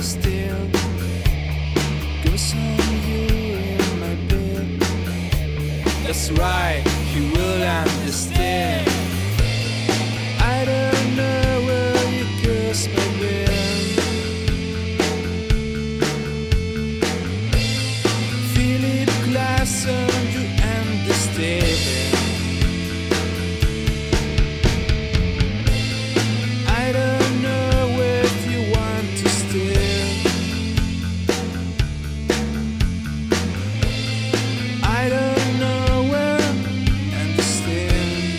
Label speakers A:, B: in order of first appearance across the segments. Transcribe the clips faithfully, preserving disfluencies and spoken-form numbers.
A: understand. Cause I'm you in my bed. That's right, you will understand. I don't know where you curse my bed. Feel it glass and you understand. I don't know if you want to stay. I don't know where understand.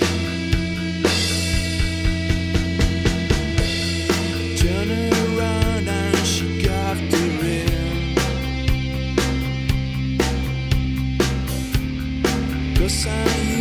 A: Turn around and she got the ring. Cause I'm